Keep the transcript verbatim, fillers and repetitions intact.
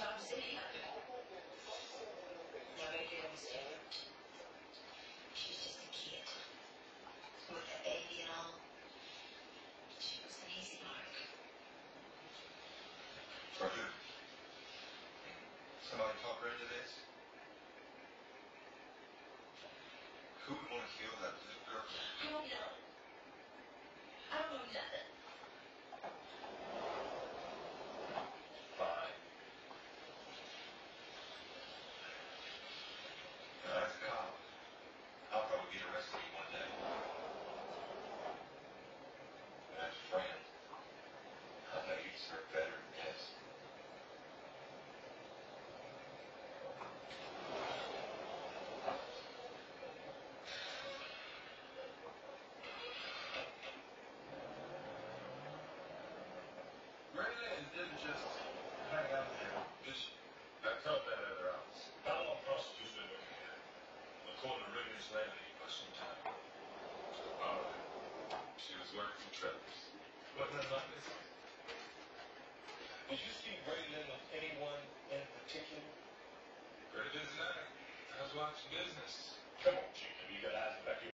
job city. My baby was there. She was just a kid. With that baby and all. She was an easy mark. For who? Somebody talk her into this? Who would want to kill that little girl? I don't know. I don't know nothing. Fine. Now, as a cop, I'll probably get arrested one day. And as a friend, I know you deserve better than this. Raylan didn't just hang out there. Just, I felt that other house. How long prostitutes been working here? According to Raylan's landlady for some time. Oh, she was working for Trevor's. Wasn't that like this? Did you see Raylan with anyone in particular? Pretty busy night. I was watching business. Come on, Chief. Have you got eyes back here?